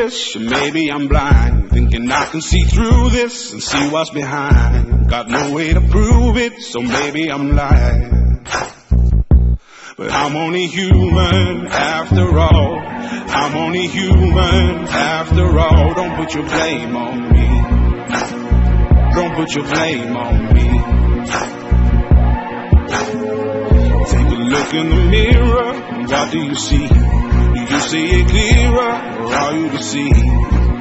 foolish, or maybe I'm blind, thinking I can see through this and see what's behind. Got no way to prove it, so maybe I'm lying. But I'm only human after all. I'm only human after all. Don't put your blame on me. Don't put your blame on me. Take a look in the mirror, what do you see? Do you see it clearer, or are you deceived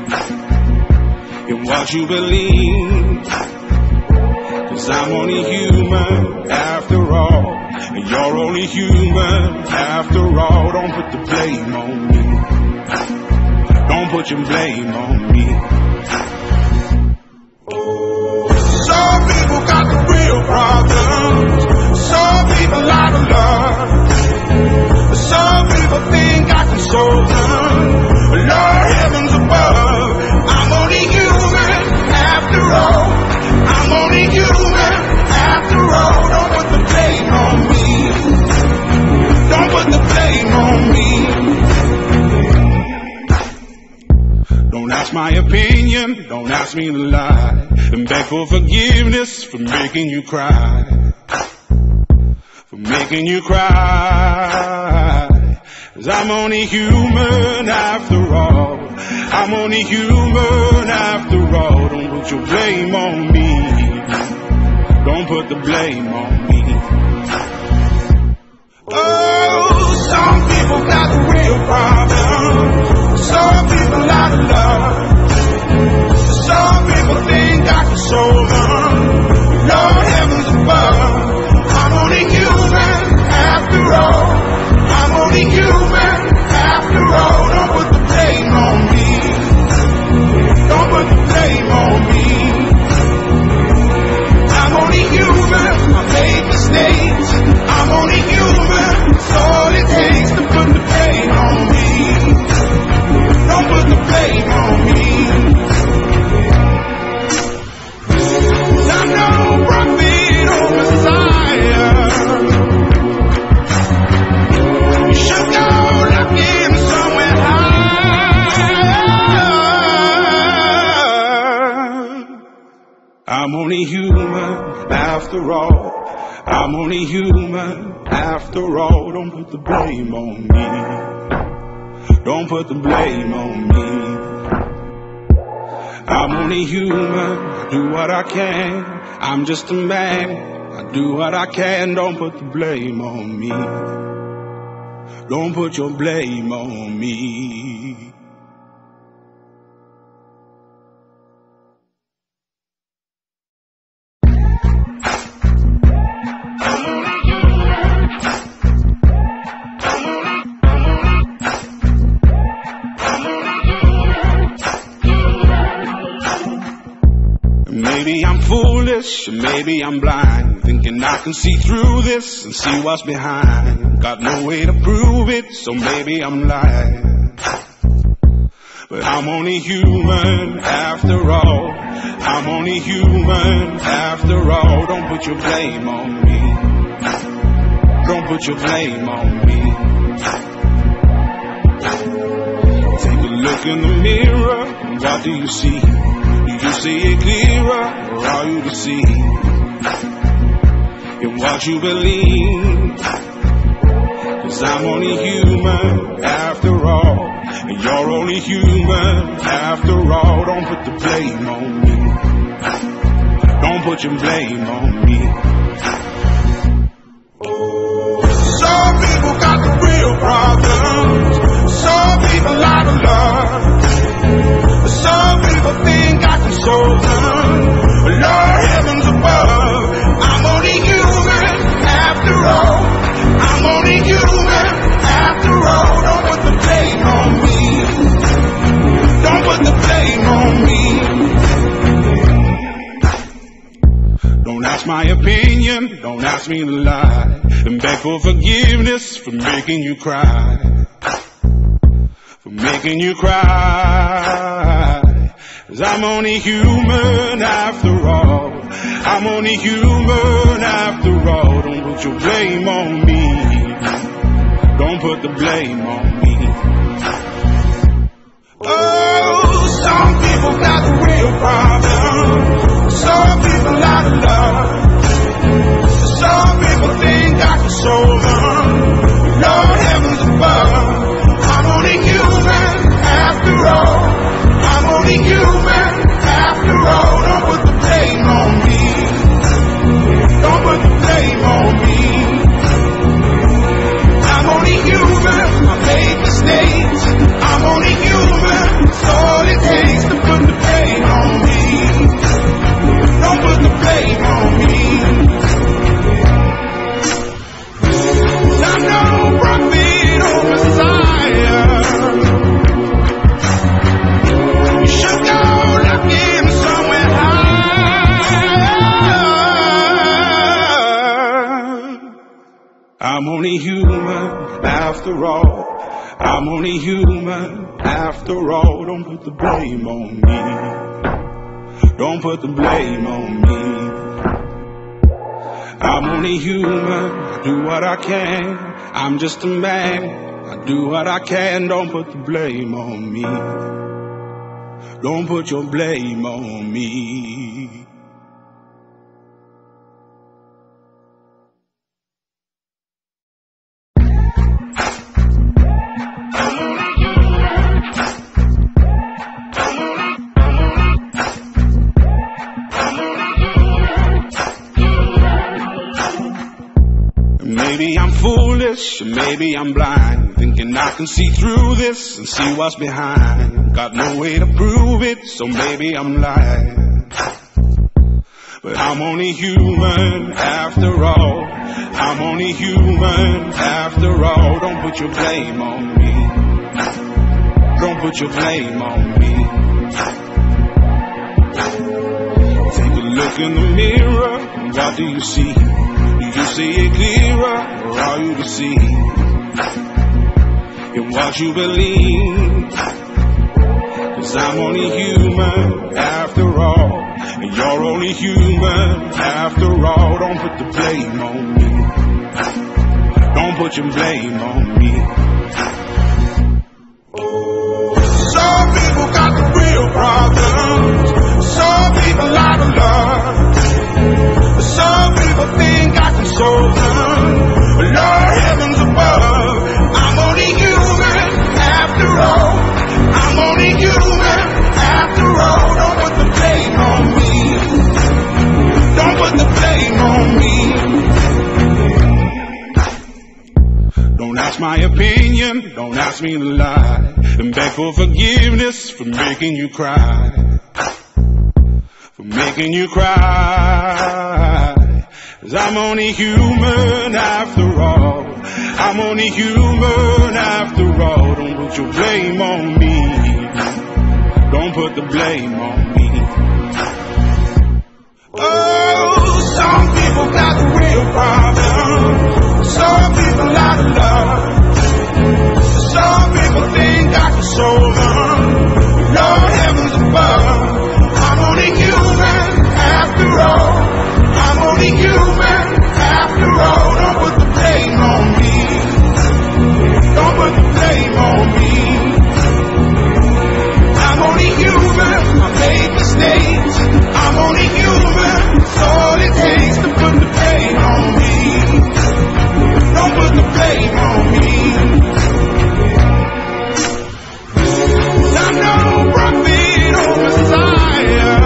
in what you believe? 'Cause I'm only human after all, and you're only human after all. Don't put the blame on me. Don't put your blame on me. Some people got the real problems. Some people out of love. Some people think I can solve them. Lord, heavens above, I'm only human after all. I'm only human after all. Don't put the blame on me. Don't put the blame on me. Don't ask my opinion, don't ask me to lie, and beg for forgiveness for making you cry. For making you cry. 'Cause I'm only human after all. I'm only human after all. Don't put your blame on me. Don't put the blame on me. Oh, some people got the real problems. Some people out of love. Some people think I can solve them. Lord, heavens above, I'm only human after all. I'm only human after all. Don't put the blame on me. Don't put the blame on me. I'm only human, I made mistakes. I'm only human, it's all it takes to put the blame on me. Don't put the blame on me. 'Cause I'm no prophet or Messiah. You should go looking somewhere high. I'm only human after all. I'm only human after all. Don't put the blame on me. Don't put the blame on me. I'm only human, I do what I can. I'm just a man, I do what I can. Don't put the blame on me. Don't put your blame on me. Maybe I'm foolish, or maybe I'm blind, thinking I can see through this and see what's behind. Got no way to prove it, so maybe I'm lying. But I'm only human after all. I'm only human after all. Don't put your blame on me. Don't put your blame on me. Take a look in the mirror, what do you see? Do you see it clearer, or are you deceived in what you believe? 'Cause I'm only human after all, and you're only human after all. Don't put the blame on me. Don't put your blame on me. Some people got the real problems. Some people out of love. Some people think I can solve them. Lord, heavens above, I'm only human after all. I'm only human after all. Don't put the blame on me. Don't put the blame on me. Don't ask my opinion, don't ask me to lie, and beg for forgiveness for making you cry. For making you cry. 'Cause I'm only human after all. I'm only human after all. Don't put your blame on me. Don't put the blame on me. Oh. of love. Some people think I can solve them. Lord heavens above, I'm only human after all. I'm only human after all. Don't put the blame on me. Don't put the blame on me. I'm only human, I make mistakes. I'm only human, it's all it takes to put the blame on me. Don't put the blame on me. I'm no prophet or Messiah. You should go looking somewhere high. I'm only human after all. I'm only human after all. Don't put the blame on me. Don't put the blame on me. I'm only human, I do what I can. I'm just a man, I do what I can. Don't put the blame on me. Don't put your blame on me. Maybe I'm foolish, or maybe I'm blind, thinking I can see through this and see what's behind. Got no way to prove it, so maybe I'm lying. But I'm only human after all. I'm only human after all. Don't put your blame on me. Don't put your blame on me. Take a look in the mirror, what do you see? Do you see it clearer, or are you deceived in what you believe? 'Cause I'm only human after all, and you're only human after all. Don't put the blame on me. Don't put your blame on me. Some people got the real problems. Some people out of love. Some people think I can solve them. Lord heavens above, I'm only human after all. I'm only human after all. Don't put the blame on me. Don't put the blame on me. Don't ask my opinion, don't ask me to lie, and beg for forgiveness for making you cry. For making you cry. 'Cause I'm only human after all. I'm only human after all. Don't put your blame on me. Don't put the blame on me. Oh, some people got the real problem. Some people out of love. Some people think I can solve them. Lord heavens above, I'm only human after all. I'm only human after all. Don't put the blame on me. Don't put the blame on me. I'm only human, I make mistakes. I'm only human, it's all it takes to put the blame on me. Don't put the blame on me. I'm no prophet or Messiah.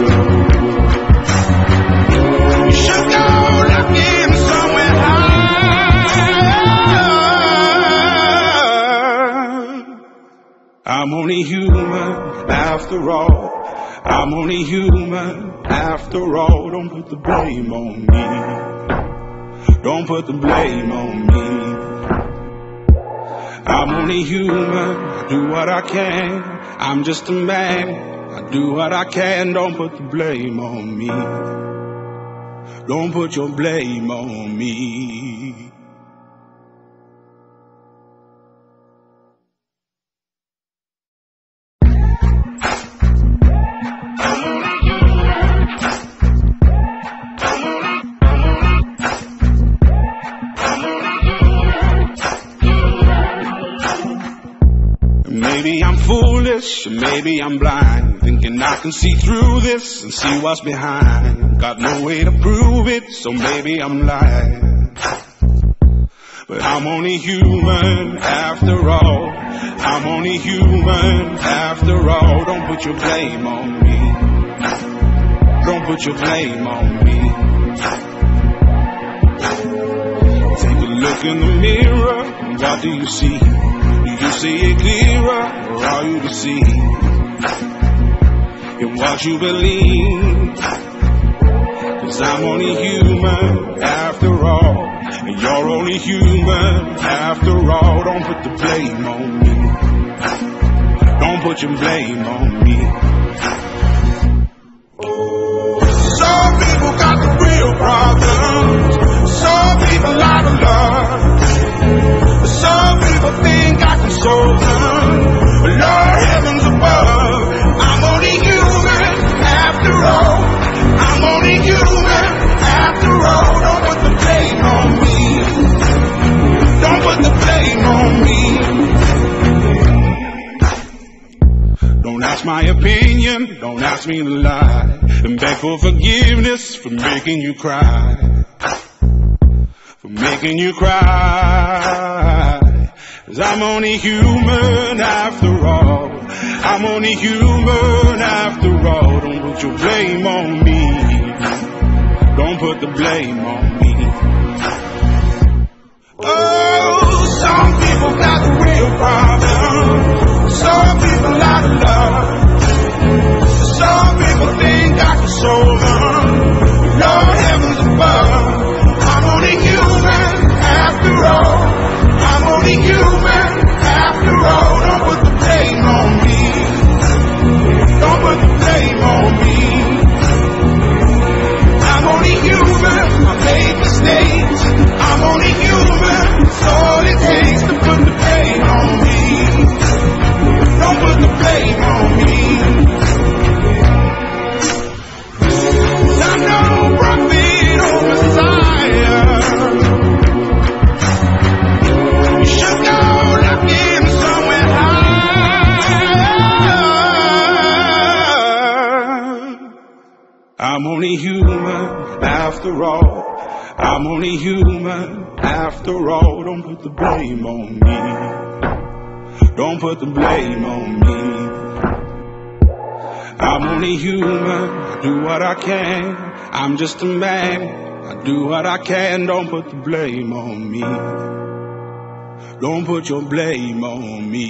You should go looking somewhere high. I'm only human after all. I'm only human after all. Don't put the blame on me. Don't put the blame on me. I'm only human, I do what I can. I'm just a man, I do what I can. Don't put the blame on me. Don't put your blame on me. Maybe I'm foolish, foolish, or maybe I'm blind, thinking I can see through this and see what's behind. Got no way to prove it, so maybe I'm lying. But I'm only human after all. I'm only human after all. Don't put your blame on me. Don't put your blame on me. Take a look in the mirror, what do you see? Do you see it clearer, or are you deceived in what you believe? 'Cause I'm only human after all, and you're only human after all. Don't put the blame on me. Don't put your blame on me. Some people got the real problems. Some people out of love. Some people think I can solve them. Lord, heavens above, I'm only human after all. I'm only human after all. Don't put the blame on me. Don't put the blame on me. Don't ask my opinion, don't ask me to lie, and beg for forgiveness for making you cry. For making you cry. 'Cause I'm only human after all. I'm only human after all. Don't put your blame on me. Don't put the blame on me. Oh, some people got the real problem. Some people out of love. Some people think I can solve them. Lord, heavens above, I'm only human after all. I'm only human after all. Don't put the blame on me. Don't put the blame on me. I'm only human, I made mistakes. I'm only human, it's all it takes to put the blame on me. Don't put the blame on me. 'Cause I'm no prophet or Messiah. You should go looking somewhere high. I'm only human after all. I'm only human after all. Don't put the blame on me. Don't put the blame on me. I'm only human, I do what I can. I'm just a man, I do what I can. Don't put the blame on me. Don't put your blame on me.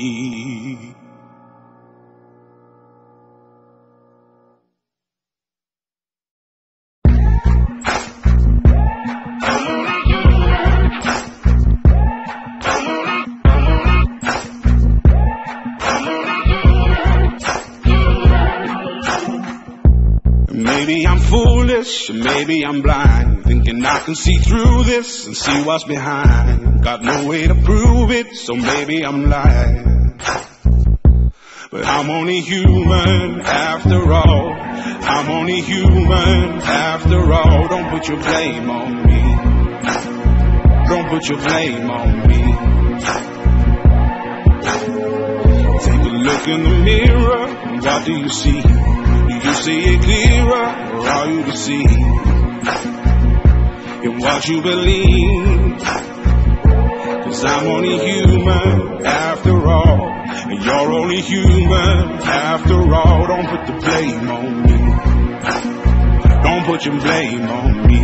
Maybe I'm foolish, or maybe I'm blind, thinking I can see through this and see what's behind. Got no way to prove it, so maybe I'm lying. But I'm only human after all. I'm only human after all. Don't put your blame on me. Don't put your blame on me. Take a look in the mirror, what do you see? Do you see it clearer, or are you deceived in what you believe? 'Cause I'm only human after all, and you're only human after all. Don't put the blame on me. Don't put your blame on me.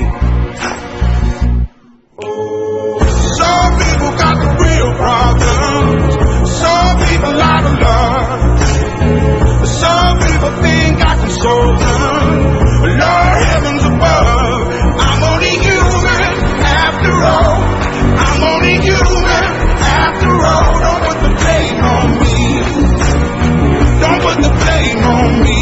Some people got the real problems. Some people out of love. Some people think I can solve them. Lord, heavens above, I'm only human after all. I'm only human after all. Don't put the blame on me. Don't put the blame on me.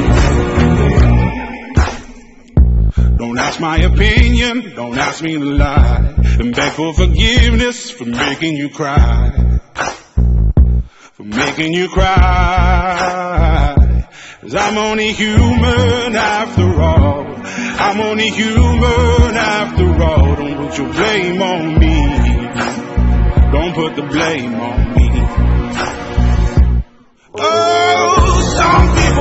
Don't ask my opinion, don't ask me to lie, and beg for forgiveness for making you cry. For making you cry. 'Cause I'm only human after all. I'm only human after all. Don't put your blame on me. Don't put the blame on me. Oh.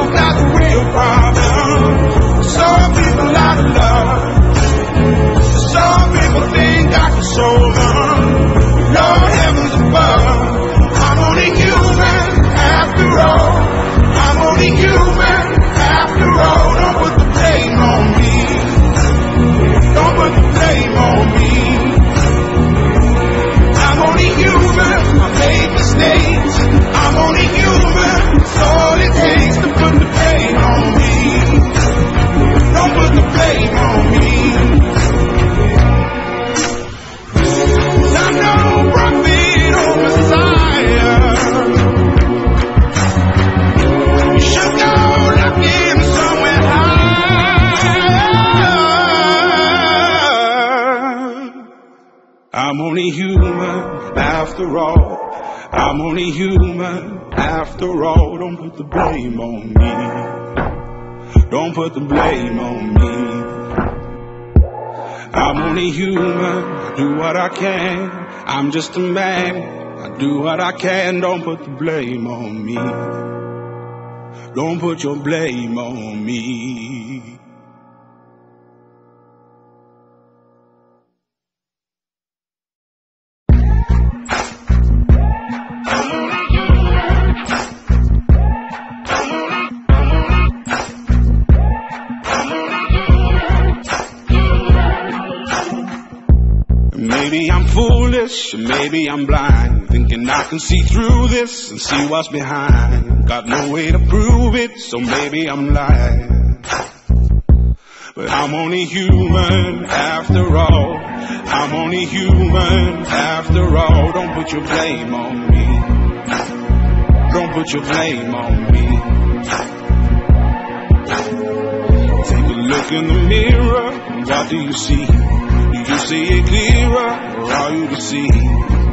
people got the real problems. Some people out of love. Some people think I can solve them. Lord heavens above, I'm only human after all. I'm only human after all. Don't put the blame on me. Don't put the blame on me. I'm only human, I made mistakes. I'm only human, it's all it takes to put the blame on me. Don't put the blame on me. I'm no prophet or Messiah. You should go looking somewhere higher. I'm only human after all. I'm only human after all. Don't put the blame on me. Don't put the blame on me. I'm only human, I do what I can. I'm just a man, I do what I can. Don't put the blame on me. Don't put your blame on me. Maybe I'm foolish, or maybe I'm blind, thinking I can see through this and see what's behind. Got no way to prove it, so maybe I'm lying. But I'm only human after all. I'm only human after all. Don't put your blame on me. Don't put your blame on me. Take a look in the mirror, what do you see? Do you see it clearer, or are you deceived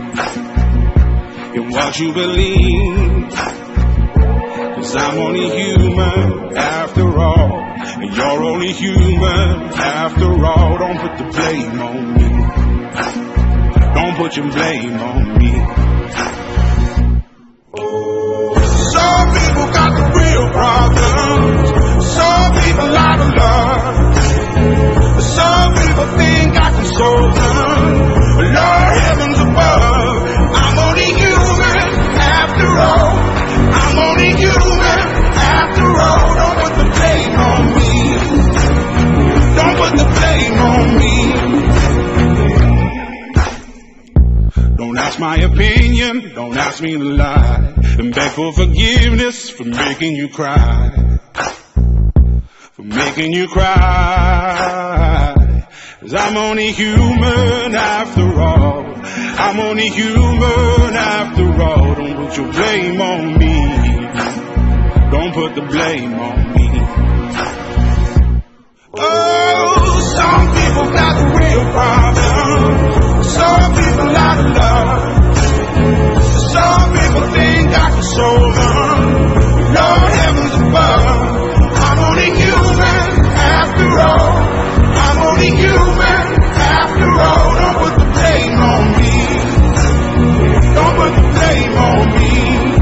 in what you believe? 'Cause I'm only human after all, and you're only human after all. Don't put the blame on me. Don't put your blame on me. Some people got the real problems. Some people out of love. Some people think I can solve them. Lord heavens above, I'm only human after all. I'm only human after all. Don't put the blame on me. Don't put the blame on me. Don't ask my opinion, don't ask me to lie, and beg for forgiveness for making you cry. For making you cry. 'Cause I'm only human after all. I'm only human after all. Don't put your blame on me. Don't put the blame on me. Oh, some people got the real problem. Some people out of love. Some people think I can solve them. Lord heavens above, I'm only human after all. I'm only human after all. Don't put the blame on me. Don't put the blame on me.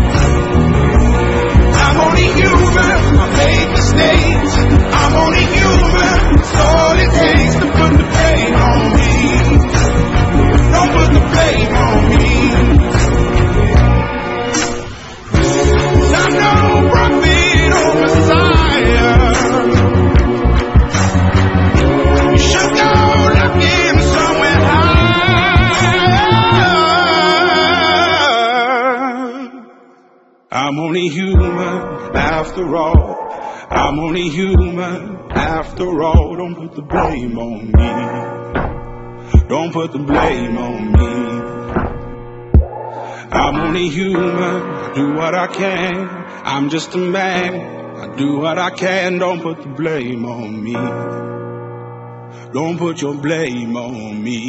I'm only human, I made mistakes. I'm only human, it's all it takes to put the blame on me. Don't put the blame on me. I'm no prophet or Messiah. You should go looking somewhere higher. I'm only human after all. I'm only human after all. Don't put the blame on me. Don't put the blame on me. I'm only human, I do what I can. I'm just a man, I do what I can. Don't put the blame on me. Don't put your blame on me.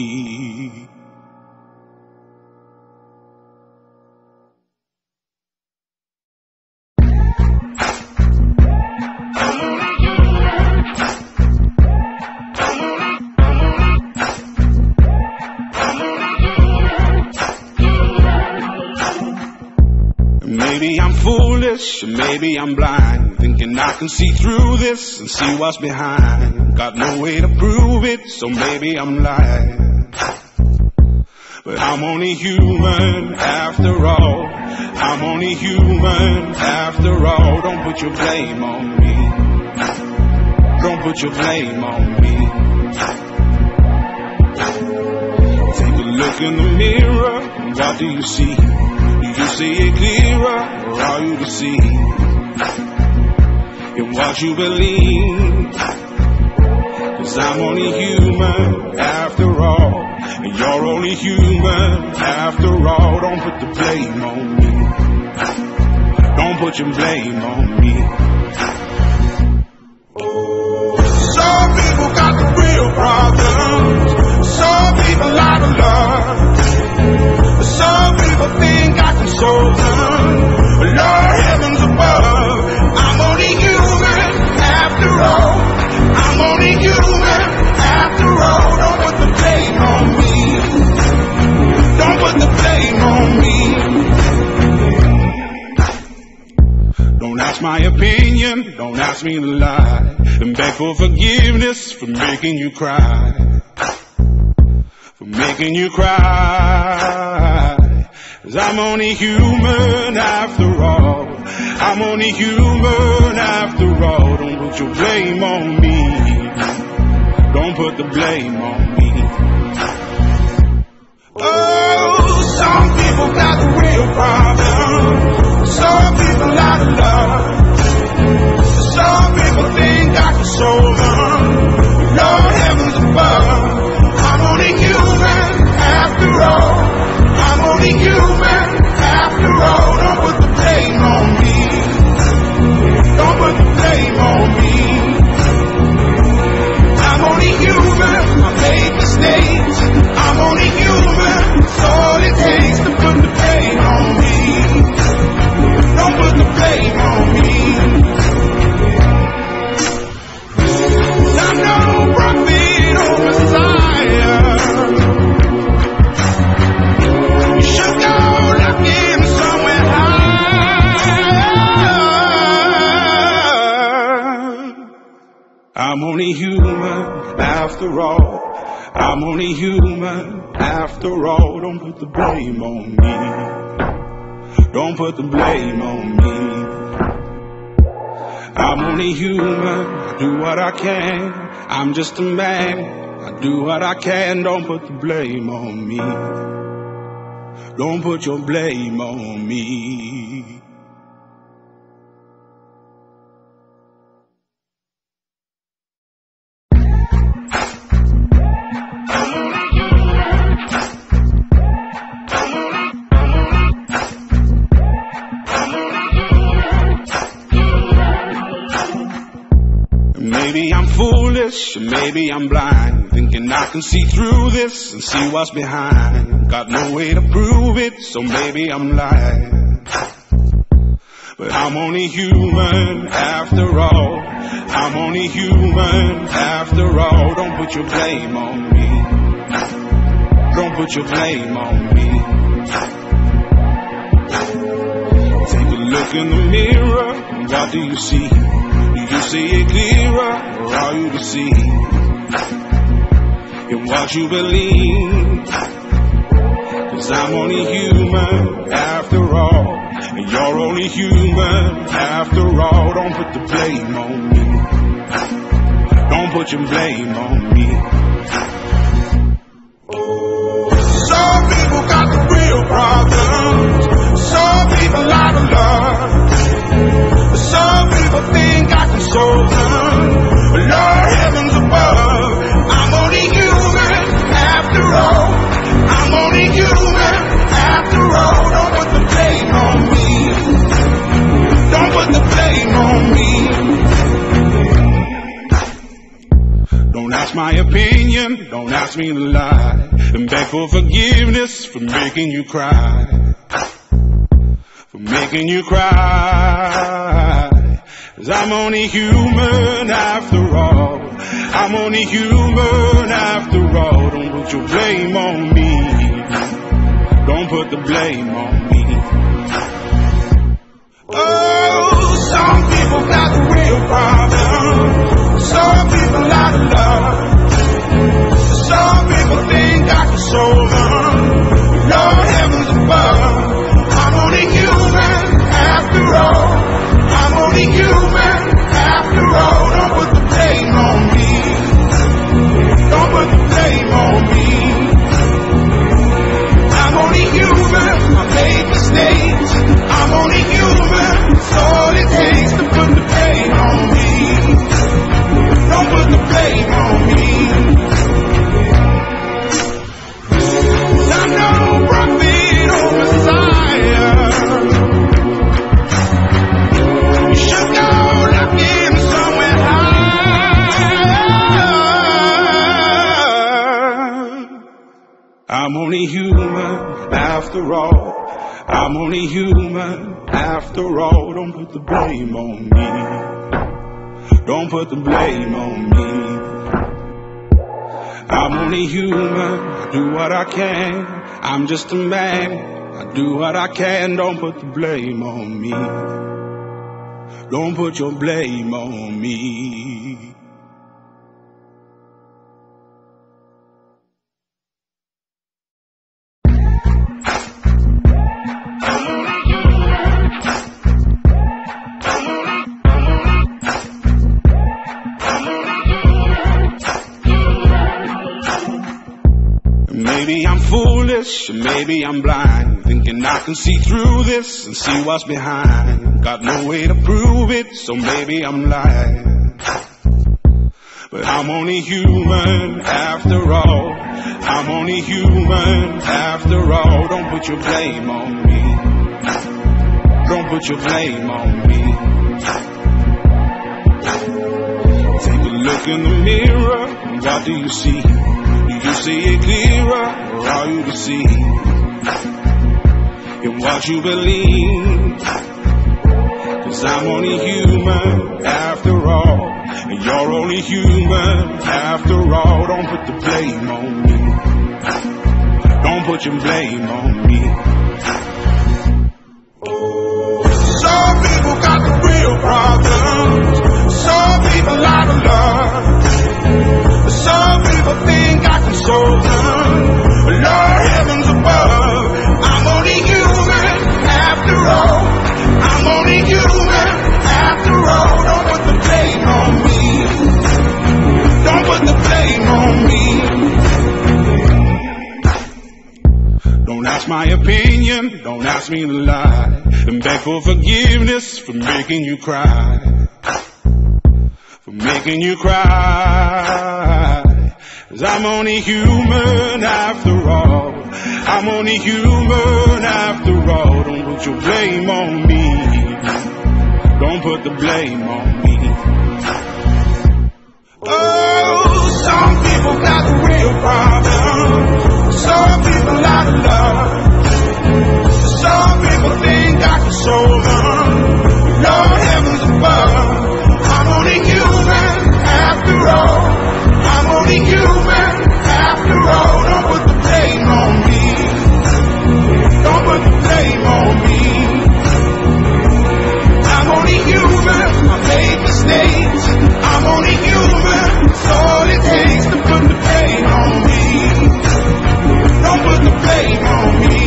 Maybe I'm foolish, foolish, or maybe I'm blind, thinking I can see through this and see what's behind. Got no way to prove it, so maybe I'm lying. But I'm only human after all. I'm only human after all. Don't put your blame on me. Don't put your blame on me. Take a look in the mirror, what do you see? Do you see it clearer, or are you deceived in what you believe? 'Cause I'm only human after all, and you're only human after all. Don't put the blame on me. Don't put your blame on me. Some people got the real problems. Some people out of love. Some people think I can solve them. Lord heavens above, I'm only human after all. I'm only human after all. Don't put the blame on me. Don't put the blame on me. Don't ask my opinion, don't ask me to lie, and beg for forgiveness for making you cry. For making you cry. 'Cause I'm only human after all. I'm only human after all. Don't put your blame on me. Don't put the blame on me. Oh, some people got the real problem. Some people out of love. Some people think I can solve them. Lord heavens above, I'm only human after all. I'm only human after all. Don't put the blame on me. Don't put the blame on me. I'm only human, I made mistakes. I'm only human, it's all it takes to put the blame on me. Don't put the blame on me. 'Cause I'm no prophet or Messiah. You should go looking somewhere high. I'm only human after all. I'm only human after all. Don't put the blame on me. Don't put the blame on me. I'm only human, I do what I can. I'm just a man, I do what I can. Don't put the blame on me. Don't put your blame on me. Maybe I'm foolish, or maybe I'm blind, thinking I can see through this and see what's behind. Got no way to prove it, so maybe I'm lying. But I'm only human after all. I'm only human after all. Don't put your blame on me. Don't put your blame on me. Take a look in the mirror, what do you see? Do you see it clearer, or are you deceived in what you believe? 'Cause I'm only human after all, and you're only human after all. Don't put the blame on me. Don't put your blame on me. Some people got the real problems. Some people out of love. Some people think I can solve them. Lord heavens above, I'm only human after all. I'm only human after all. Don't put the blame on me. Don't put the blame on me. Don't ask my opinion, don't ask me to lie, and beg for forgiveness for making you cry. For making you cry. 'Cause I'm only human after all. I'm only human after all. Don't put your blame on me. Don't put the blame on me. Oh, some people got the real problem. Some people out of love. Some people think I can solve them. Lord heavens above, I'm only human after all. I'm only human after all. Don't put the blame on me. Don't put the blame on me. I'm only human, I made mistakes. I'm only human, it's all it takes to put the blame on me. Don't put the blame on me. I'm no prophet or Messiah. You should go looking somewhere higher. I'm only human after all. I'm only human after all. Don't put the blame on me. Don't put the blame on me. I'm only human, I do what I can. I'm just a man, I do what I can. Don't put the blame on me. Don't put your blame on me. Maybe I'm foolish, or maybe I'm blind, thinking I can see through this and see what's behind. Got no way to prove it, so maybe I'm lying. But I'm only human after all. I'm only human after all. Don't put your blame on me. Don't put your blame on me. Take a look in the mirror, what do you see? Do you see it clearer, or are you deceived in what you believe? 'Cause I'm only human after all, and you're only human after all. Don't put the blame on me. Don't put your blame on me. Some people got the real problems. Some people out of love. Some people think I can solve them. Lord heavens above, I'm only human after all. I'm only human after all. Don't put the blame on me. Don't put the blame on me. Don't ask my opinion, don't ask me to lie, and beg for forgiveness for making you cry. For making you cry. 'Cause I'm only human after all. I'm only human after all. Don't put your blame on me. Don't put the blame on me. Oh, some people got the real problem. Some people out of love. Some people think I can solve them. Lord heavens above, I'm only human after all. I'm only human after all. Don't put the blame on me. Don't put the blame on me. I'm only human, I made mistakes. I'm only human, it's all it takes to put the blame on me. Don't put the blame on me.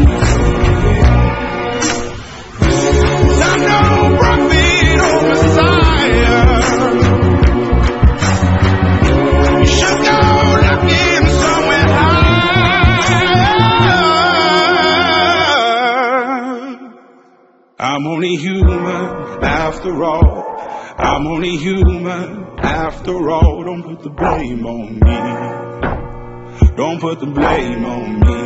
I'm no prophet or Messiah. You should go looking somewhere higher. I'm only human after all. I'm only human after all. Don't put the blame on me. Don't put the blame on me.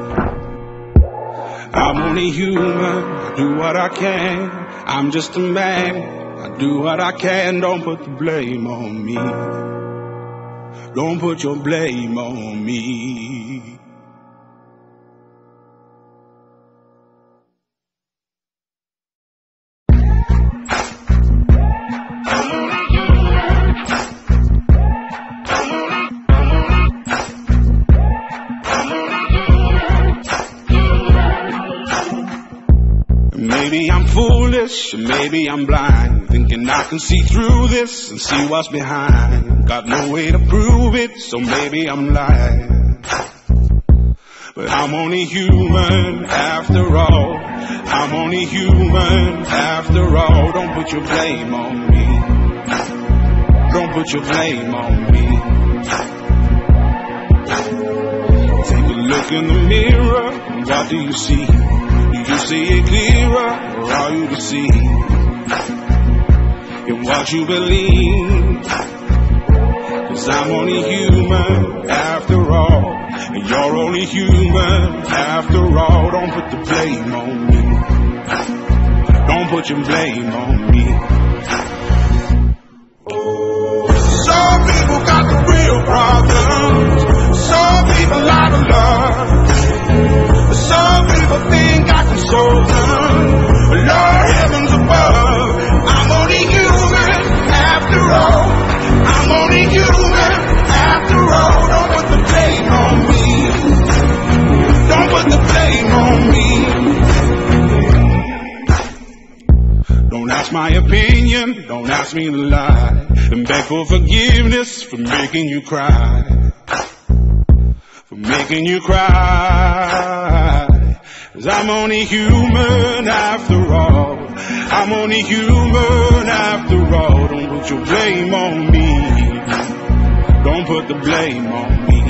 I'm only human, I do what I can. I'm just a man, I do what I can. Don't put the blame on me. Don't put your blame on me. Maybe I'm foolish, or maybe I'm blind, thinking I can see through this and see what's behind. Got no way to prove it, so maybe I'm lying. But I'm only human after all. I'm only human after all. Don't put your blame on me. Don't put your blame on me. Take a look in the mirror, what do you see? Do you see it clearer, or are you deceived in what you believe? 'Cause I'm only human after all, and you're only human after all. Don't put the blame on me. Don't put your blame on me. Some people got the real problems. Some people out of love. Some people think I can solve them. Lord, heavens above, I'm only human after all. I'm only human after all. Don't put the blame on me. Don't put the blame on me. Don't ask my opinion, don't ask me to lie, and beg for forgiveness for making you cry. For making you cry. 'Cause I'm only human after all. I'm only human after all. Don't put your blame on me. Don't put the blame on me.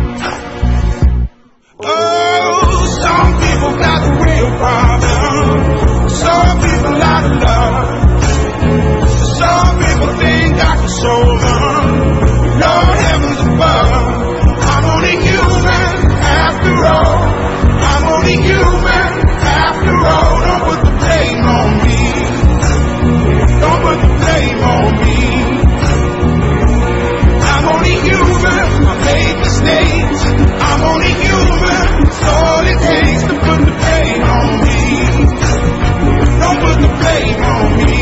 Oh, some people got the real problem. Some people out of love. Some people think I can solve them. Lord, heavens above, I'm only human after all. I'm only human after all. Don't put the blame on me. Don't put the blame on me. I'm only human, I made mistakes. I'm only human, it's all it takes to put the blame on me. Don't put the blame on me.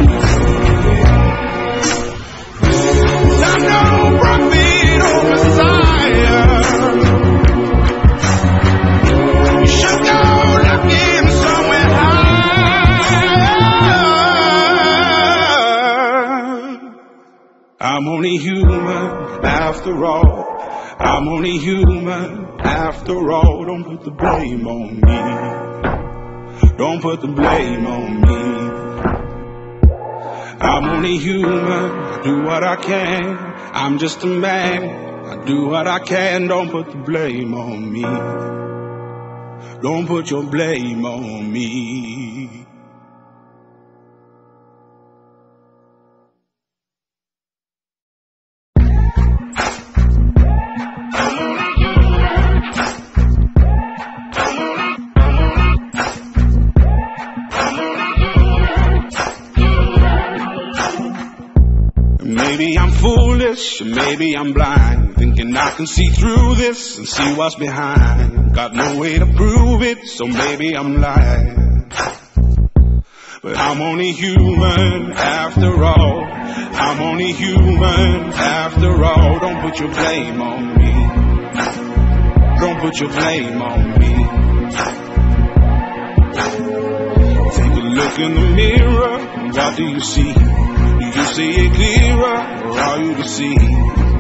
'Cause I'm no prophet or Messiah. You should go looking somewhere higher. I'm only human after all. I'm only human after all. Don't put the blame on me. Don't put the blame on me. I'm only human, I do what I can. I'm just a man, I do what I can. Don't put the blame on me. Don't put your blame on me. Maybe I'm foolish, or maybe I'm blind, thinking I can see through this and see what's behind. Got no way to prove it, so maybe I'm lying. But I'm only human after all. I'm only human after all. Don't put your blame on me. Don't put your blame on me. Take a look in the mirror, what do you see? Do you see it clearer, or are you deceived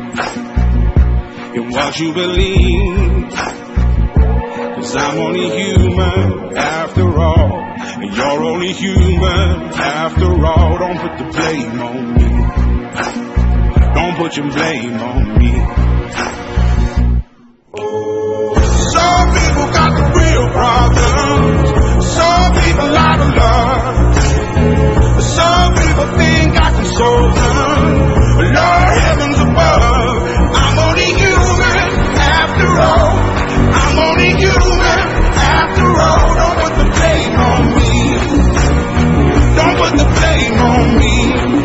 in what you believe? 'Cause I'm only human after all, and you're only human after all. Don't put the blame on me. Don't put your blame on me. Some people got the real problems. Some people out of love. Some people think I can solve them. Lord, heavens above, I'm only human after all. I'm only human after all. Don't put the blame on me. Don't put the blame on me.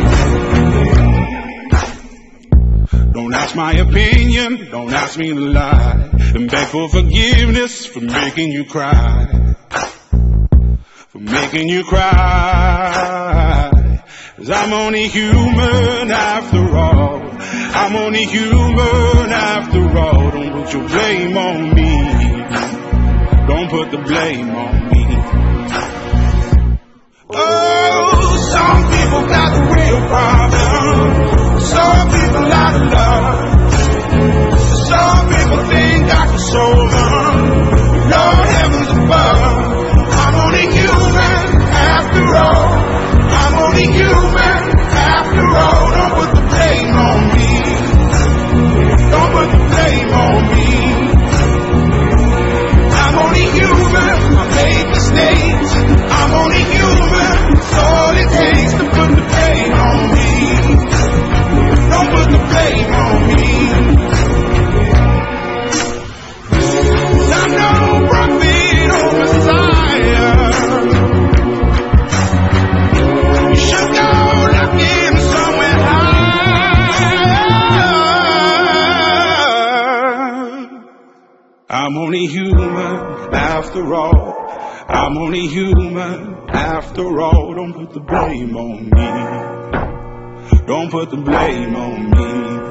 Don't ask my opinion, don't ask me to lie, and beg for forgiveness for making you cry. For making you cry. 'Cause I'm only human after all. I'm only human after all. Don't put your blame on me. Don't put the blame on me. Oh, some people got the real problem. Some people out of love. Some people think I can solve them. Lord heavens above, I'm only human after all. I'm only human after all. Don't put the blame on me. Don't put the blame on me. I'm only human, I make mistakes. I'm only human, it's all it takes to put the blame on me. Don't put the blame on me. 'Cause I'm no prophet or Messiah. You should go looking somewhere high. I'm only human after all. I'm only human after all. Don't put the blame on me. Don't put the blame on me.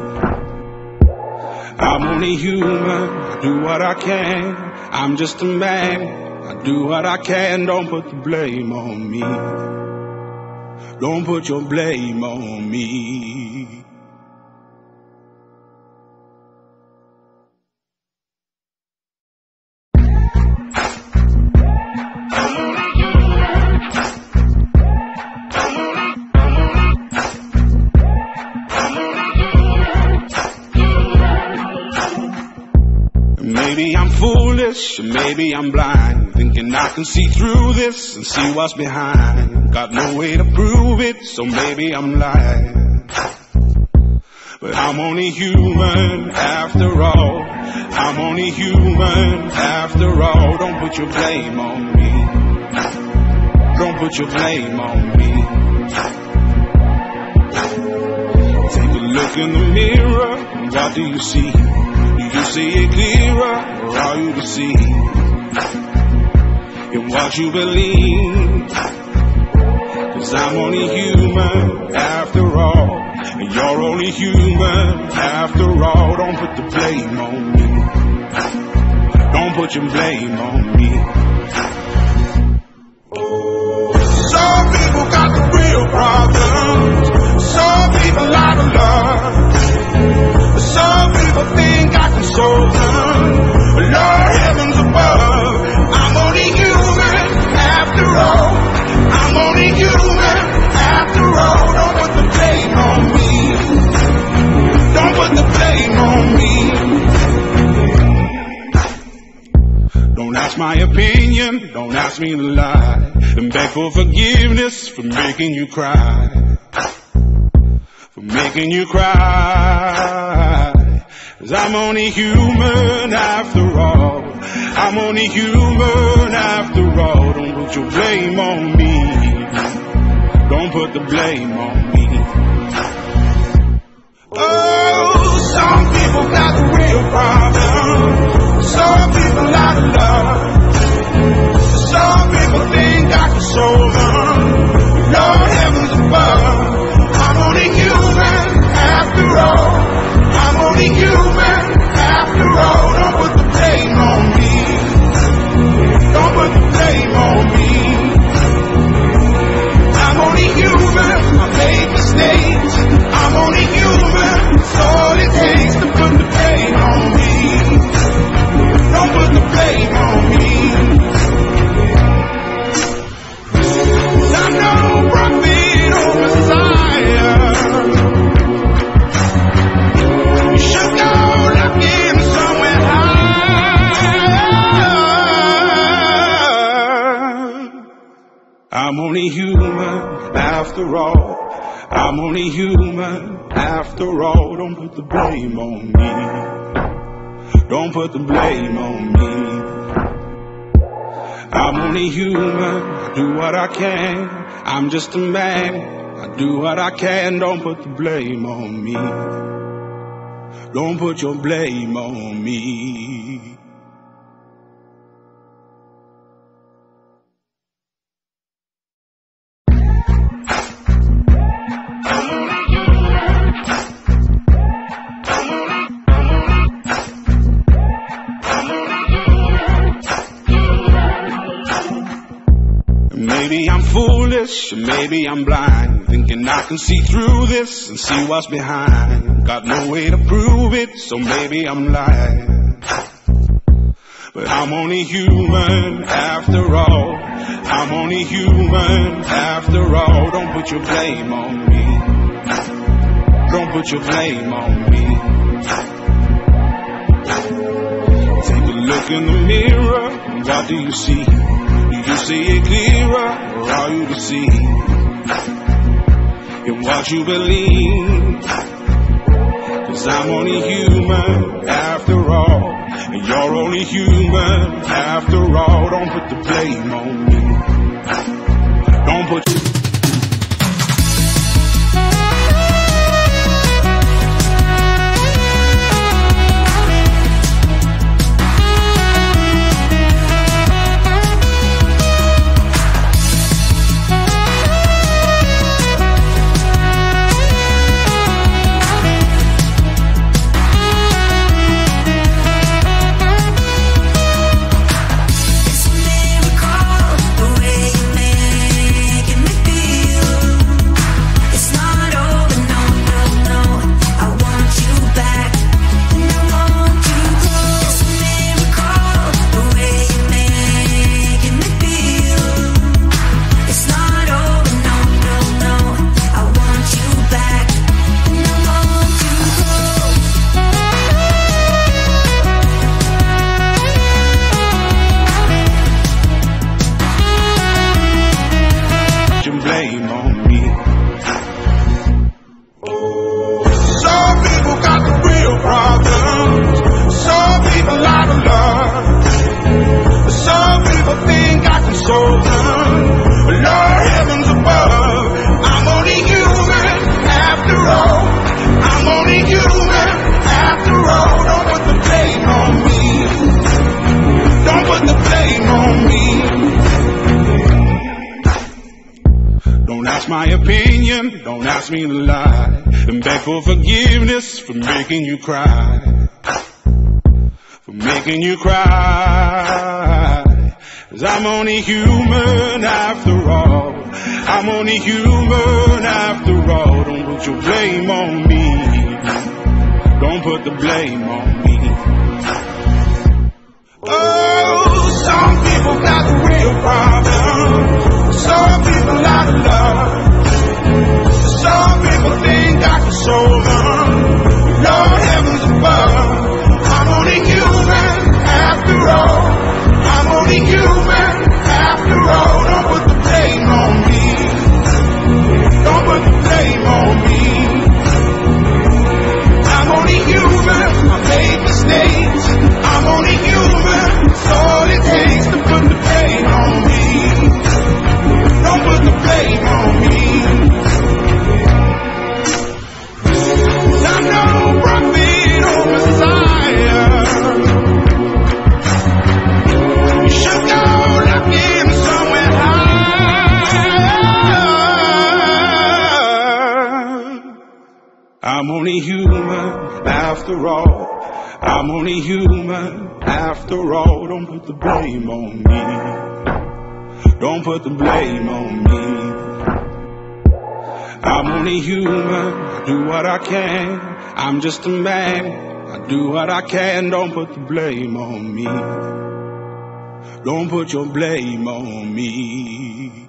I'm only human, I do what I can. I'm just a man, I do what I can. Don't put the blame on me. Don't put your blame on me. Maybe I'm foolish, or maybe I'm blind, thinking I can see through this and see what's behind. Got no way to prove it, so maybe I'm lying. But I'm only human after all. I'm only human after all. Don't put your blame on me. Don't put your blame on me. Take a look in the mirror, and what do you see? Do you see it clearer, or are you deceived in what you believe? 'Cause I'm only human after all, and you're only human after all. Don't put the blame on me. Don't put your blame on me. Some people got the real problems. Some people out of love. Some people think I can solve them. Lord heavens above, I'm only human after all. I'm only human after all. Don't put the blame on me. Don't put the blame on me. Don't ask my opinion, don't ask me to lie, and beg for forgiveness for making you cry. For making you cry. 'Cause I'm only human after all. I'm only human after all. Don't put your blame on me. Don't put the blame on me. Oh, some people got the real problem. Some people out of love. Some people think I can solve them. Lord heavens above, I'm only human after all. I'm only human after all. Don't put the blame on me. Don't put the blame on me. I'm only human, I make mistakes. I'm only human, it's all it takes to put the blame on me. Don't put the blame on me. 'Cause I'm no prophet or Messiah. You should go looking somewhere high. I'm only human after all. I'm only human after all. Don't put the blame on me. Don't put the blame on me. I'm only human, I do what I can. I'm just a man, I do what I can. Don't put the blame on me. Don't put your blame on me. Maybe I'm foolish, foolish, or maybe I'm blind, thinking I can see through this and see what's behind. Got no way to prove it, so maybe I'm lying. But I'm only human after all. I'm only human after all. Don't put your blame on me. Don't put your blame on me. Take a look in the mirror, what do you see? Do you see it clearer, or are you deceived in what you believe? 'Cause I'm only human after all, and you're only human after all. Don't put the blame on me. Don't put me to lie and beg for forgiveness for making you cry, for making you cry. 'Cause I'm only human after all. I'm only human after all. Don't put your blame on me. Don't put the blame on me. Oh, some people got the real problem. Some people out of love. Some people think I can solve them. Lord heavens above, I'm only human after all. I'm only human after all. Don't put the blame on me. Don't put the blame on me. I'm only human. I made mistakes. I'm only human. It's all it takes to put the blame on me. Don't put the blame on me. I'm no prophet or Messiah. You should go looking somewhere higher. I'm only human after all. I'm only human after all. Don't put the blame on me. Don't put the blame on me. I'm only human, I do what I can. I'm just a man, I do what I can. Don't put the blame on me. Don't put your blame on me.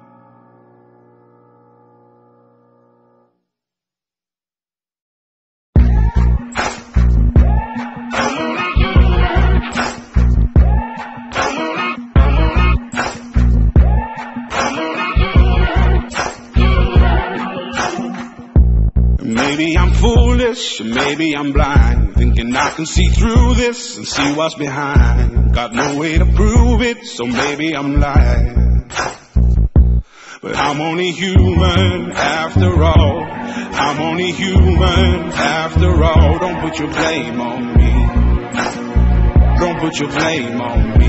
Maybe I'm foolish, or maybe I'm blind, thinking I can see through this and see what's behind. Got no way to prove it, so maybe I'm lying. But I'm only human after all. I'm only human after all. Don't put your blame on me. Don't put your blame on me.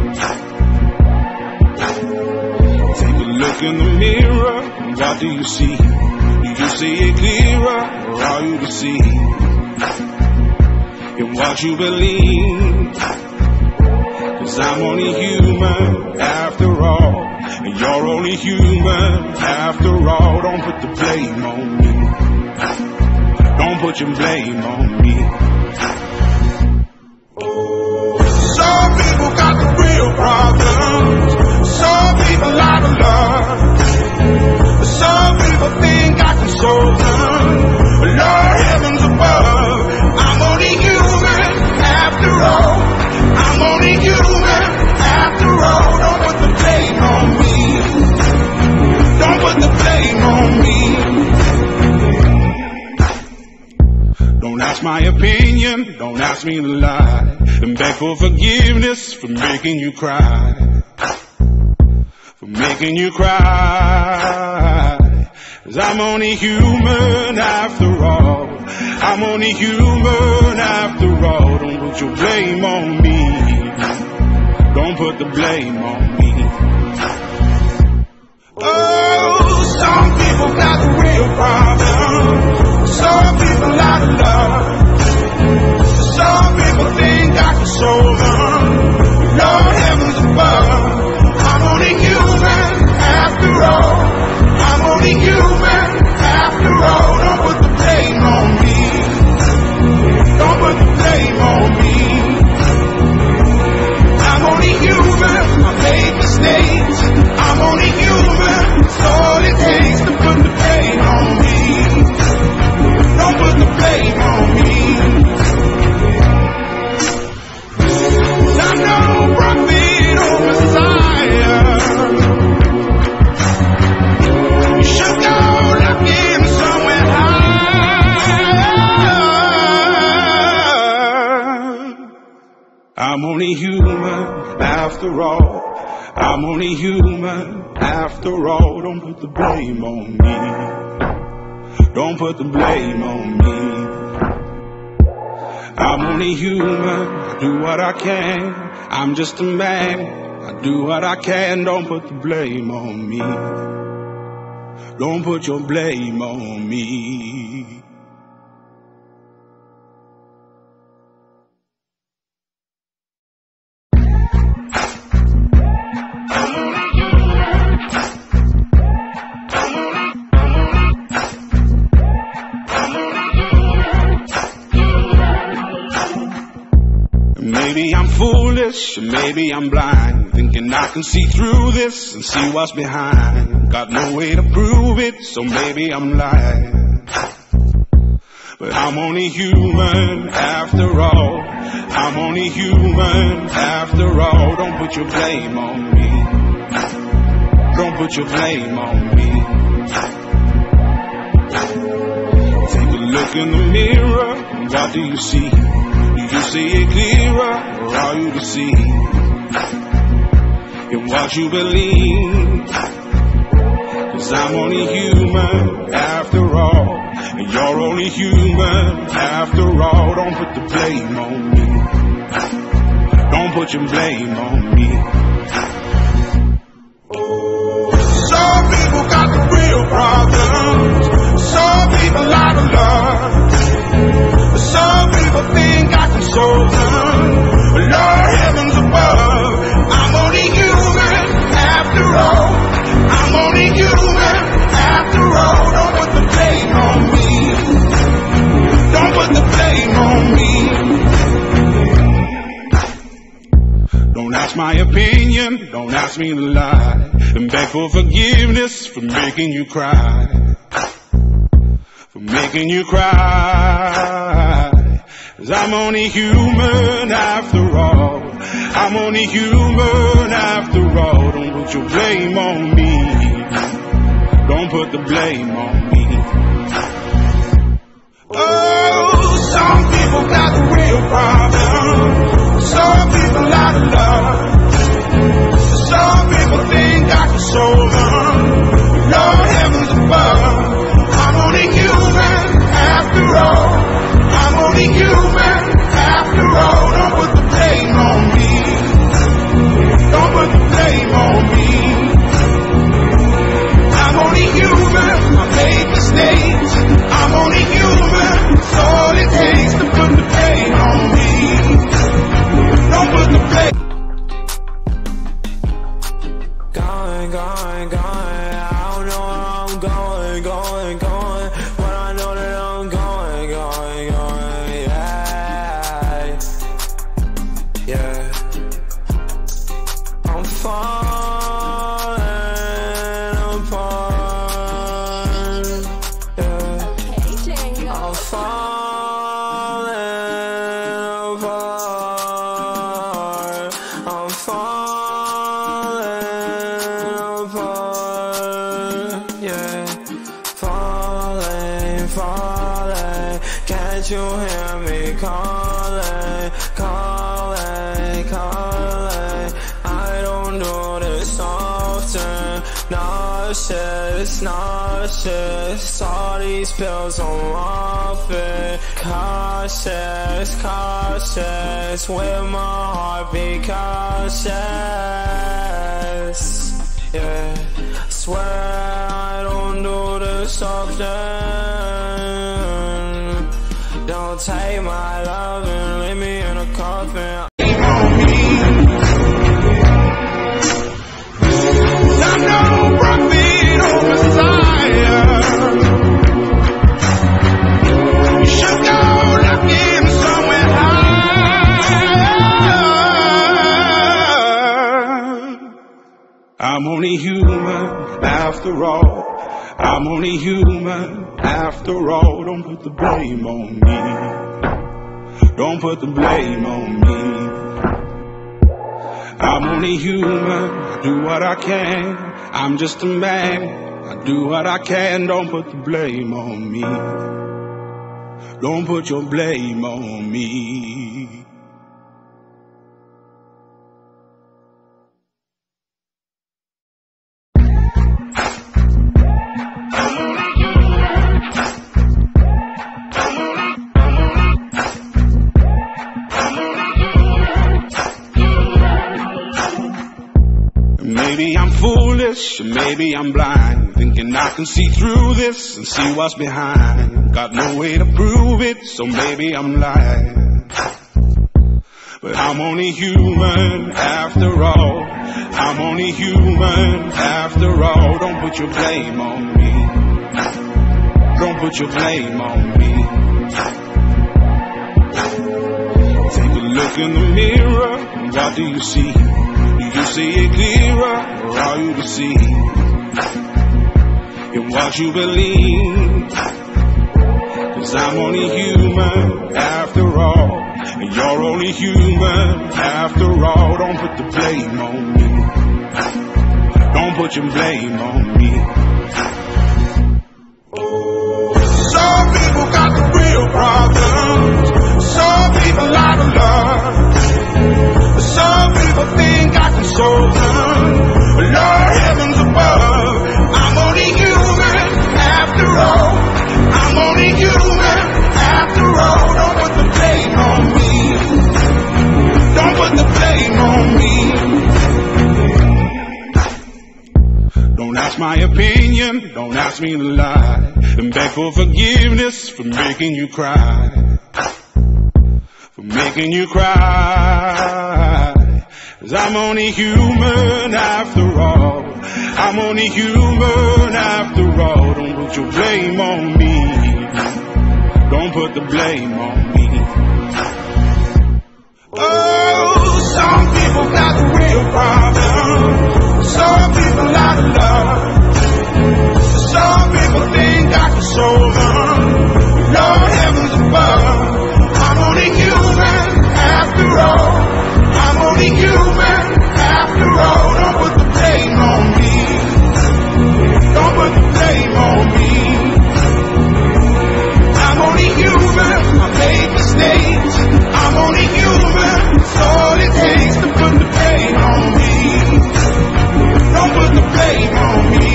Take a look in the mirror, what do you see? Do you see it clearer, or are you deceived in what you believe? 'Cause I'm only human after all, and You're only human after all. Don't put the blame on me. Don't put your blame on me. Some people got the real problems. Some people out of love. Some people think I can solve them. Lord heavens above, I'm only human after all. I'm only human after all. Don't put the blame on me. Don't put the blame on me. Don't ask my opinion, don't ask me to lie, and beg for forgiveness for making you cry. For making you cry. 'Cause I'm only human after all. I'm only human after all. Don't put your blame on me. Don't put the blame on me. Oh, some people got the real problem. Some people out of love. Some people think I can solve them. Lord heavens above, I'm only human after all. I'm only human after all. Don't put the blame on me. Don't put the blame on me. I'm only human. I made mistakes. I'm only human. It's all it takes to put the blame on me. Don't put the blame on me. 'Cause I'm no prophet or Messiah. You should go looking somewhere high. I'm only human after all. I'm only human after all. Don't put the blame on me. Don't put the blame on me. I'm only human. I do what I can. I'm just a man. I do what I can. Don't put the blame on me. Don't put your blame on me. Maybe I'm foolish, maybe I'm blind, thinking I can see through this and see what's behind. Got no way to prove it, so maybe I'm lying. But I'm only human after all. I'm only human after all. Don't put your blame on me. Don't put your blame on me. Take a look in the mirror, what do you see? Do you see it clearer, or are you deceived in what you believe? 'Cause I'm only human after all, and you're only human after all. Don't put the blame on me. Don't put your blame on me. Some people got the real problems. Some people out of love. Some people think I can solve them. Lord heavens above, I'm only human after all. I'm only human after all. Don't put the blame on me. Don't put the blame on me. Don't ask my opinion, don't ask me to lie, and beg for forgiveness for making you cry. For making you cry. 'Cause I'm only human after all. I'm only human after all. Don't put your blame on me. Don't put the blame on me. Oh, some people got the real problem. Some people out of love. Some people think I can solve them. Lord heavens above, I'm only human after all. I'm only human after all. Don't put the blame on me. Don't put the blame on me. I'm only human. I made mistakes. falling. Can't you hear me calling, calling, calling? I don't do this often. Nauseous, nauseous. All these pills I'm off it. Cautious, cautious. With my heart be cautious. Yeah, swear I don't do this often. Don't take my love and leave me in a coffin. I'm no prophet or Messiah. You should go looking somewhere higher. I'm only human after all. I'm only human after all. Don't put the blame on me. Don't put the blame on me. I'm only human, I do what I can. I'm just a man, I do what I can. Don't put the blame on me. Don't put your blame on me. Maybe I'm foolish, or maybe I'm blind, thinking I can see through this and see what's behind. Got no way to prove it, so maybe I'm lying. But I'm only human after all. I'm only human after all. Don't put your blame on me. Don't put your blame on me. Take a look in the mirror, and what do you see? Do you see it clearer, or are you deceived in what you believe? 'Cause I'm only human after all, and you're only human after all. Don't put the blame on me. Don't put your blame on me. Some people got the real problems. Some people out of love. Some people think I can solve them. Lord, heavens above, I'm only human after all. I'm only human after all. Don't put the blame on me. Don't put the blame on me. Don't ask my opinion, don't ask me to lie, and beg for forgiveness for making you cry. For making you cry. 'Cause I'm only human after all. I'm only human after all. Don't put your blame on me. Don't put the blame on me. Oh, some people got the real problem. Some people out of love. Some people think I can solve them. Lord, heavens above, I'm only human after all. I'm only human after all. Don't put the blame on me. Don't put the blame on me. I'm only human. I made mistakes. I'm only human. It's all it takes to put the blame on me. Don't put the blame on me.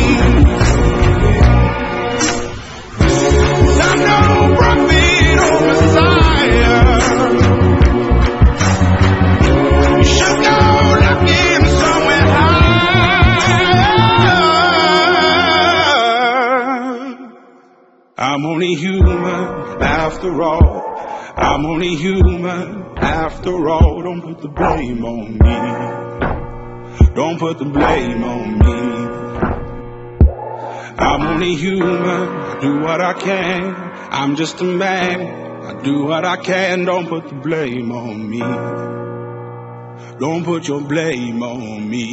'Cause I'm no prophet or Messiah. I'm only human after all. I'm only human after all. Don't put the blame on me. Don't put the blame on me. I'm only human, I do what I can. I'm just a man, I do what I can. Don't put the blame on me. Don't put your blame on me.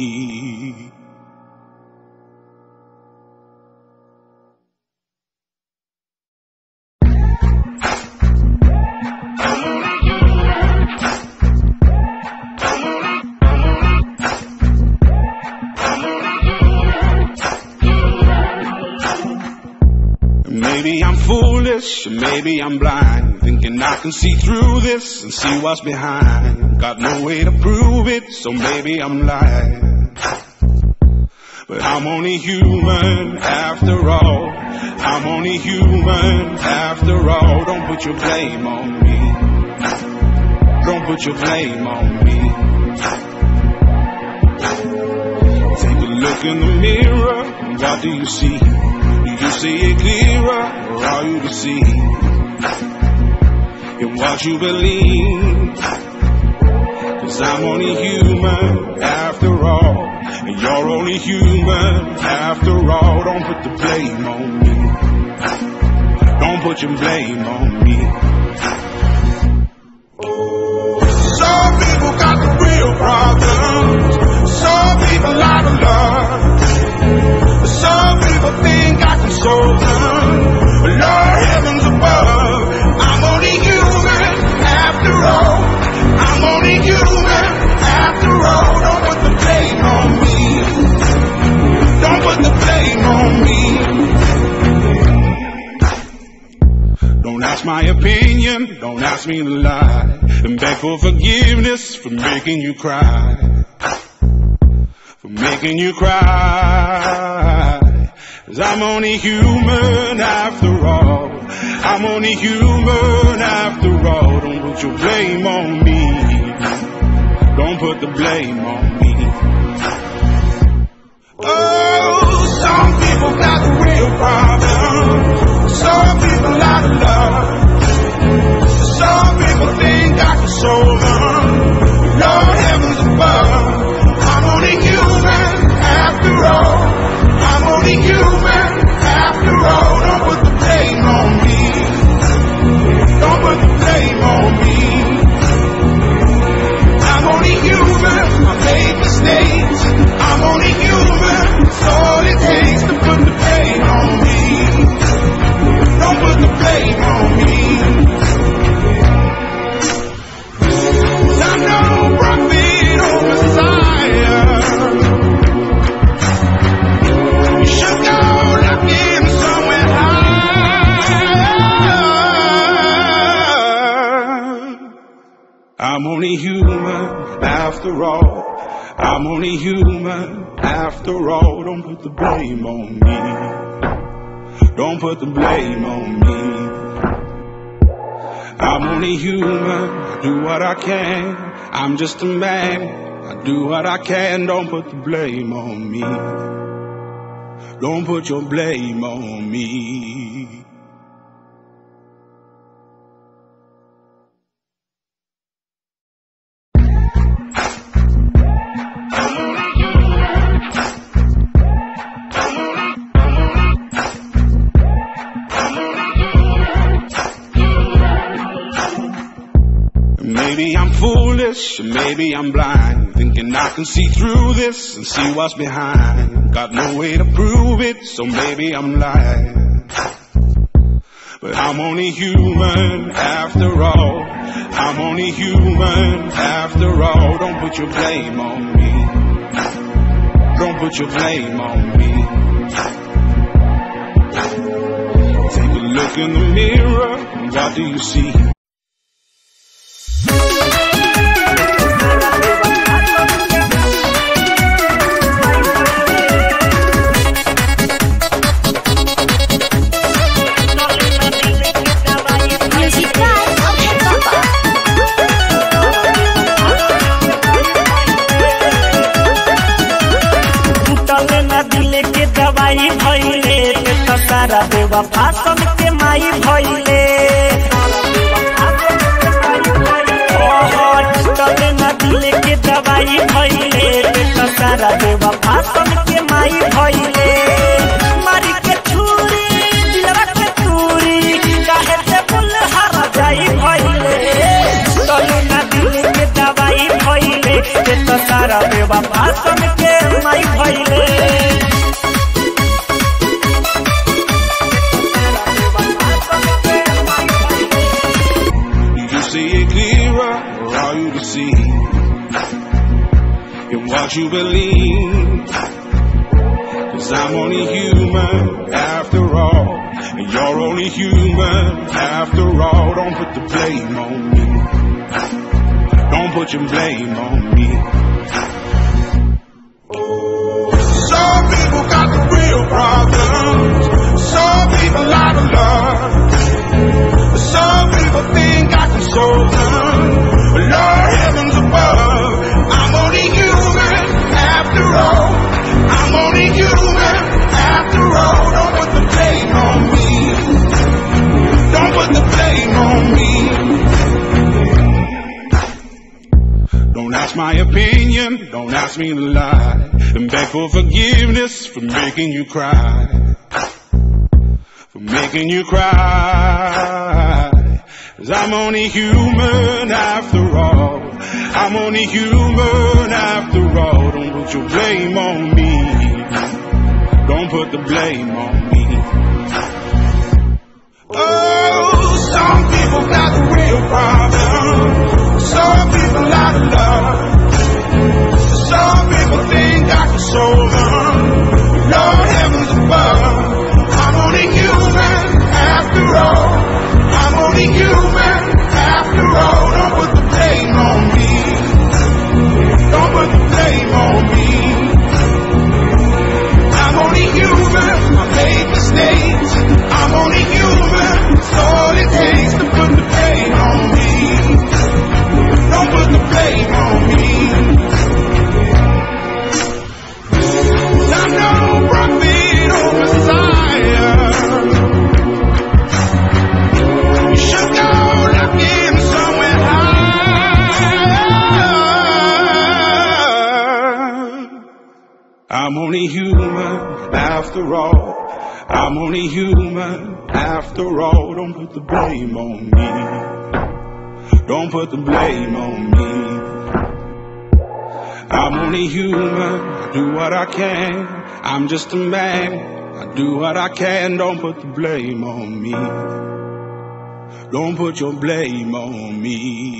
Maybe I'm foolish, foolish, or maybe I'm blind, thinking I can see through this and see what's behind. Got no way to prove it, so maybe I'm lying. But I'm only human after all. I'm only human after all. Don't put your blame on me. Don't put your blame on me. Take a look in the mirror, what do you see? Do you see it clearer, or are you deceived in what you believe? 'Cause I'm only human after all, and you're only human after all. Don't put the blame on me. Don't put your blame on me. Some people got the real problems. Some people out of love. Some people think I can solve them. Lord heavens above, I'm only human after all. I'm only human after all. Don't put the blame on me. Don't put the blame on me. Don't ask my opinion, don't ask me to lie, and beg for forgiveness for making you cry. For making you cry. 'Cause I'm only human after all. I'm only human after all. Don't put your blame on me. Don't put the blame on me. Oh, some people got the real problems. Some people out of love. Some people think I can solve them. Lord heavens above, I'm only human after all. I'm only human after all. Don't put the blame on me. Don't put the blame on me. I'm only human, I made mistakes. I'm only human, it's all it takes to put the blame on me. Don't put the blame on me. I'm no prophet or Messiah. You should go looking somewhere higher. I'm only human after all. I'm only human after all. Don't put the blame on me. Don't put the blame on me. I'm only human, I do what I can. I'm just a man, I do what I can. Don't put the blame on me. Don't put your blame on me. Maybe I'm foolish, or maybe I'm blind, thinking I can see through this and see what's behind. Got no way to prove it, so maybe I'm lying. But I'm only human after all. I'm only human after all. Don't put your blame on me. Don't put your blame on me. Take a look in the mirror, what do you see? देवा फासन के माई भइले टले न दिले के दवाई भइले सारा देवा फासन के माई भइले मारी के छुरी दिलवा के चूरी काहे से बुल हर जाई भइले टले न दिले के दवाई भइले सारा देवा फासन के माई भइले in what you believe? 'Cause I'm only human after all, and you're only only human after all. Don't put the blame on me. Don't put your blame on me. Some people got the real problems. Some people out of love. Some people think I can solve them. Lord heavens above, I'm only human after all. I'm only human after all. Don't put the blame on me. Don't put the blame on me. Don't ask my opinion, don't ask me to lie, and beg for forgiveness for making you cry. For making you cry. 'Cause I'm only human after all. I'm only human after all. Don't put your blame on me. Don't put the blame on me. Oh, some people got the real problem. Some people out of love. Some people think I can solve them. Lord heavens above, I'm only human after all. I'm only human after all. Don't put the blame on me. Don't put the blame on me. I'm only human. I made mistakes. I'm only human. It's all it takes to put the blame on me. Don't put the blame on me. I'm no prophet or Messiah. You should go looking somewhere high. I'm only human after all. I'm only human after all. Don't put the blame on me. Don't put the blame on me. I'm only human, I do what I can. I'm just a man, I do what I can. Don't put the blame on me. Don't put your blame on me.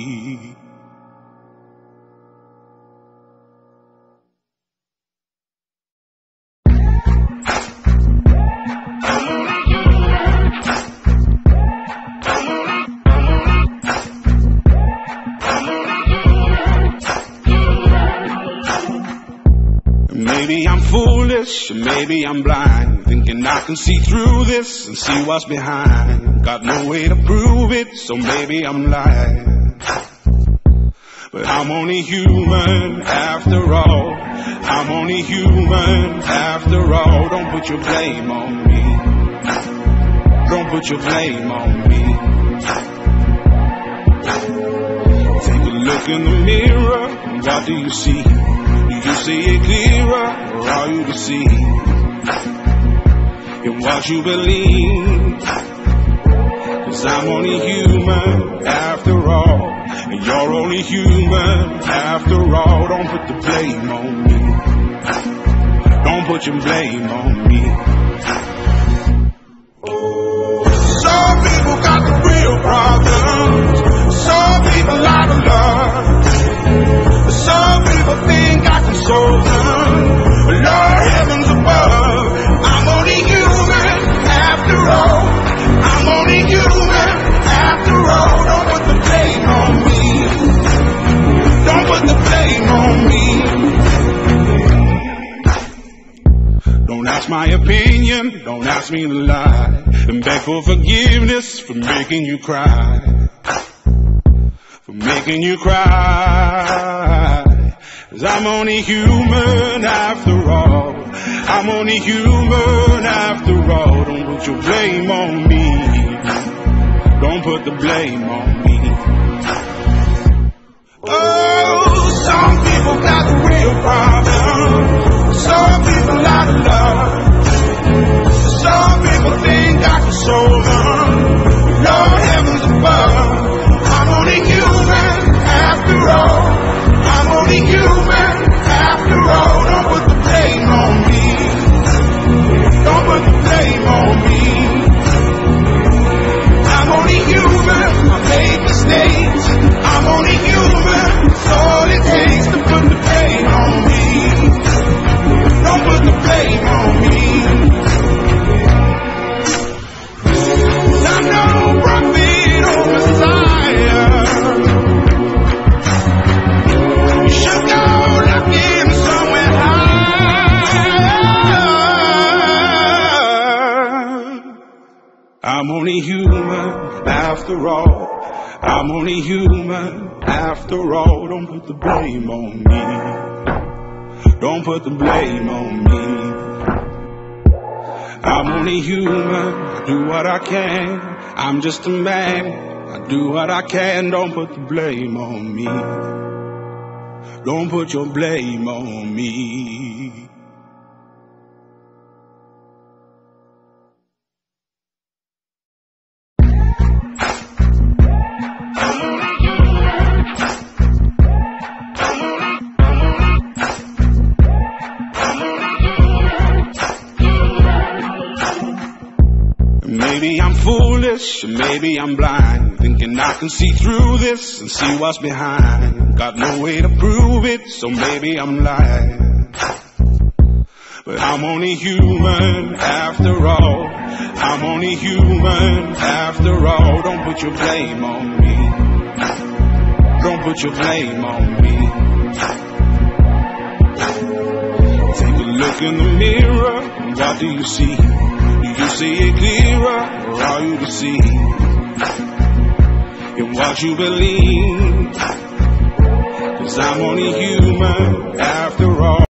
Maybe I'm foolish, maybe I'm blind, thinking I can see through this and see what's behind. Got no way to prove it, so maybe I'm lying. But I'm only human after all. I'm only human after all. Don't put your blame on me. Don't put your blame on me. Take a look in the mirror, what do you see? Do you see it clearer, or are you deceived in what you believe? 'Cause I'm only human after all, and you're only human after all. Don't put the blame on me. Don't put your blame on me. Some people got the real problems. Some people out of love. Some people think I can solve them. Lord heavens above, I'm only human after all. I'm only human after all. Don't put the blame on me. Don't put the blame on me. Don't ask my opinion, don't ask me to lie, and beg for forgiveness for making you cry. For making you cry. 'Cause I'm only human after all. I'm only human after all. Don't put your blame on me. Don't put the blame on me. Oh, some people got the real problem. Some people out of love. Some people think I can solve them. Lord heavens above, I'm only human after all. I'm only human after all. Don't put the blame on me. Don't put the blame on me. I'm only human, I made mistakes. I'm only human, it's all it takes to put the blame on me. Don't put the blame on me. after all. I'm only human after all. Don't put the blame on me. Don't put the blame on me. I'm only human, I do what I can. I'm just a man, I do what I can. Don't put the blame on me. Don't put your blame on me. Maybe I'm foolish, maybe I'm blind, thinking I can see through this and see what's behind. Got no way to prove it, so maybe I'm lying. But I'm only human after all. I'm only human after all. Don't put your blame on me. Don't put your blame on me. Take a look in the mirror, what do you see? Do you see it clearer, or are you deceived in what you believe? 'Cause I'm only human after all.